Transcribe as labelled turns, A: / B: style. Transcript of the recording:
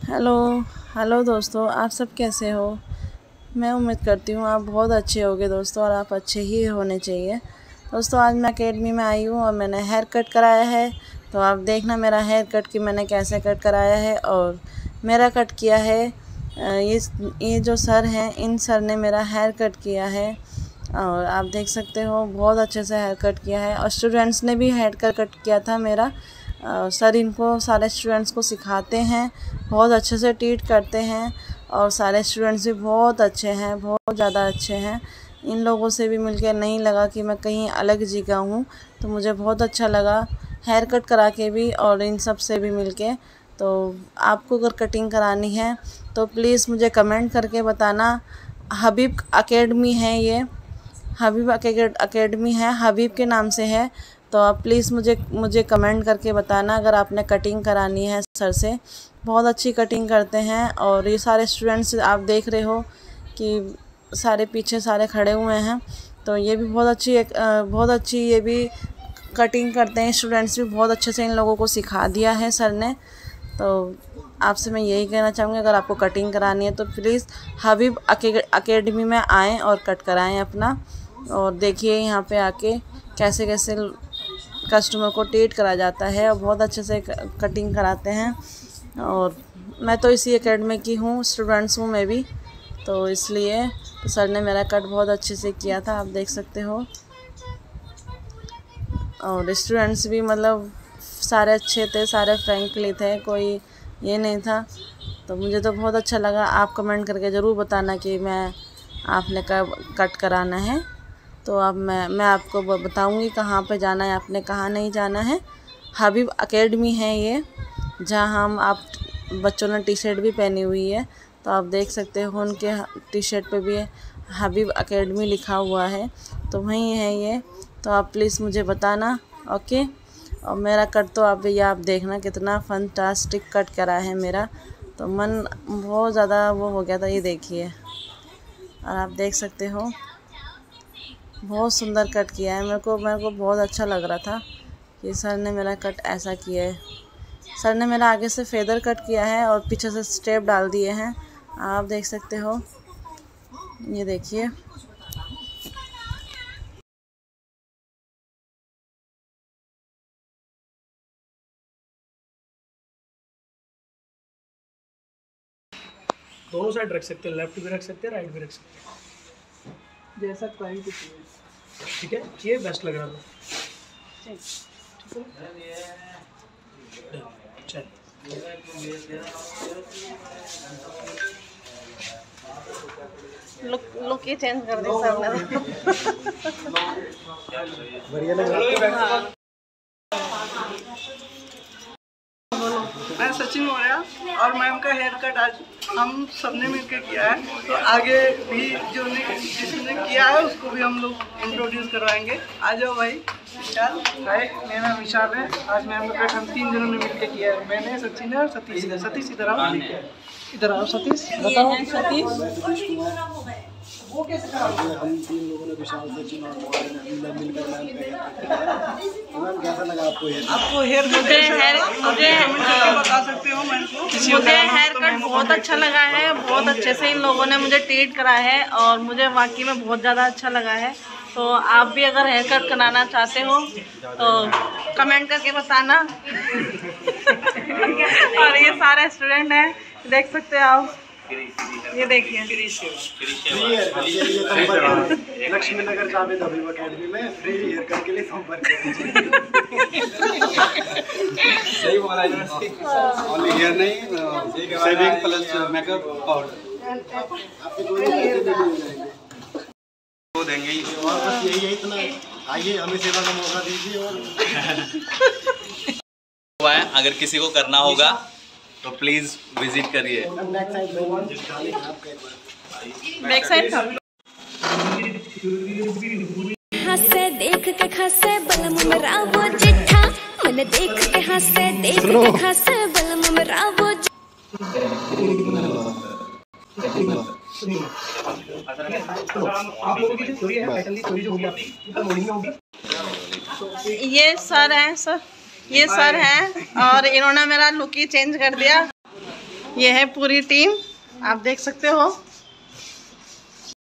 A: Hello hello दोस्तों, आप सब कैसे हो। मैं उम्मीद करती हूँ आप बहुत अच्छे होगे दोस्तों, और आप अच्छे ही होने चाहिए। दोस्तों आज मैं एकेडमी में आई हूँ और मैंने हेयर कट कराया है। तो आप देखना मेरा हेयर कट कि मैंने कैसे कट कराया है। और मेरा कट किया है ये जो सर हैं, इन सर ने मेरा हेयर कट किया है। और आप देख सकते हो बहुत अच्छे से हेयर कट किया है। और स्टूडेंट्स ने भी हेयर कट किया था मेरा। सर इनको सारे स्टूडेंट्स को सिखाते हैं, बहुत अच्छे से ट्रीट करते हैं। और सारे स्टूडेंट्स भी बहुत अच्छे हैं, बहुत ज़्यादा अच्छे हैं। इन लोगों से भी मिलकर नहीं लगा कि मैं कहीं अलग जगह हूँ, तो मुझे बहुत अच्छा लगा हेयर कट करा के भी और इन सब से भी मिलके। तो आपको अगर कटिंग करानी है तो प्लीज़ मुझे कमेंट करके बताना। हबीब एकेडमी है, ये हबीब एकेडमी है, हबीब के नाम से है। तो आप प्लीज़ मुझे कमेंट करके बताना अगर आपने कटिंग करानी है सर से। बहुत अच्छी कटिंग करते हैं। और ये सारे स्टूडेंट्स आप देख रहे हो कि सारे पीछे सारे खड़े हुए हैं। तो ये भी बहुत अच्छी ये भी कटिंग करते हैं। स्टूडेंट्स भी बहुत अच्छे से इन लोगों को सिखा दिया है सर ने। तो आपसे मैं यही कहना चाहूँगी, अगर आपको कटिंग करानी है तो प्लीज़ हबीब एकेडमी में आएँ और कट कराएँ अपना। और देखिए यहाँ पे आके कैसे कैसे कस्टमर को ट्रीट करा जाता है और बहुत अच्छे से कटिंग कराते हैं। और मैं तो इसी एकेडमी की हूँ, स्टूडेंट्स हूँ मैं भी, तो इसलिए तो सर ने मेरा कट बहुत अच्छे से किया था, आप देख सकते हो। और स्टूडेंट्स भी मतलब सारे अच्छे थे, सारे फ्रेंकली थे, कोई ये नहीं था। तो मुझे तो बहुत अच्छा लगा। आप कमेंट करके ज़रूर बताना कि आपने कब कट कराना है। तो अब मैं आपको बताऊंगी कहाँ पे जाना है, आपने कहाँ नहीं जाना है। हबीब एकेडमी है ये, जहाँ आप बच्चों ने टी शर्ट भी पहनी हुई है, तो आप देख सकते हो उनके टी शर्ट पे भी हबीब एकेडमी लिखा हुआ है, तो वहीं है ये। तो आप प्लीज़ मुझे बताना, ओके। और मेरा कट तो आप भैया आप देखना कितना फंटास्टिक कट करा है मेरा, तो मन बहुत ज़्यादा वो हो गया था, ये देखिए। और आप देख सकते हो बहुत सुंदर कट किया है। मेरे को बहुत अच्छा लग रहा था कि सर ने मेरा कट ऐसा किया है। सर ने मेरा आगे से फेदर कट किया है और पीछे से स्टेप डाल दिए हैं, आप देख सकते हो, ये देखिए।
B: दोनों साइड रख सकते हैं, लेफ्ट भी रख सकते हैं, राइट भी रख सकते हैं,
A: जैसा क्लाइंट को चाहिए।
B: ठीक है, ये बेस्ट लग रहा था। चल
A: लुक ही चेंज कर दी सर ने।
B: बढ़िया लग रहा है।
C: मैं सचिन मौर्य और मैम का हेयर कट आज हम सबने मिलकर किया है। तो आगे भी जिसने किया है उसको भी हम लोग इंट्रोड्यूस करवाएंगे। आ जाओ भाई विशाल।
B: हाय, मेरा नाम विशाल है। आज मैम का कट हम 3 जनों ने मिलकर किया है। मैंने, सचिन और सतीश। सतीश इधर आओ, इधर आओ सतीश, बताओ।
A: सतीश
C: वो कैसे करा?
D: हम 3 लोगों ने विशाल, सचिन और मिलकर मैम कैसा लगा आपको ये?
C: आपको हेयर बता सकते हो मैम को।
A: मुझे हेयर कट बहुत अच्छा लगा है। बहुत अच्छे से इन लोगों ने मुझे ट्रीट करा है और मुझे वाकई में बहुत ज़्यादा अच्छा लगा है। तो आप भी अगर हेयर कट कराना चाहते हो तो कमेंट करके बताना। और ये सारे स्टूडेंट हैं, देख सकते हो आप, ये देखिए।
D: लक्ष्मी नगर जावेद हबीब एकेडमी में फ्री हेयर कट के लिए संपर्क करें।
E: सही बोला जी। ओनली हेयर नहीं, शेविंग प्लस मेकअप पाउडर
D: आपके दोनों पैसे भी मिल जाएंगे,
E: वो देंगे ही।
D: और बस यही है, इतना आइए हमें सेवा का मौका दीजिए। और
F: अगर किसी को करना होगा तो प्लीज विजिट करिए।
A: बैक साइड
G: हंसे देख के खासे बलम मेरा वो चिट्ठा, मैंने देख के हंसे देख के खासे बलम मेरा वो। ये सर हैं, ये सर हैं और इन्होंने मेरा लुक ही चेंज कर दिया।
A: ये है पूरी टीम, आप देख सकते हो।